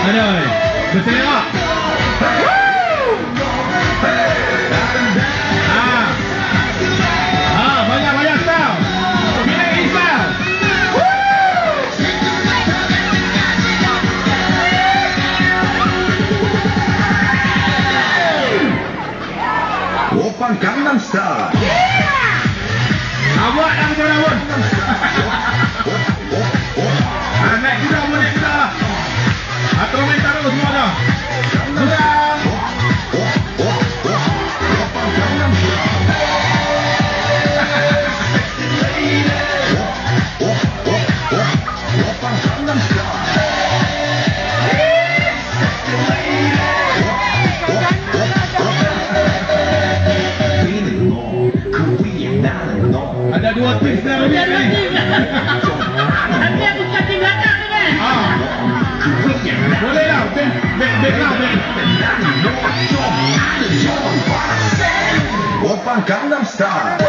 Aduh, berselera. Banyak-banyak style. Pilih style. Oppan Gangnam Style. Buat dah macam mana pun. Naik kita pun naik kita lah. Atau main taruh semua dah. Sudah. Ada dua tim dah lebih ni. Nanti aku kat tim belakang ni kan? Boleh lah. Back lah. Oppan Gangnam Style.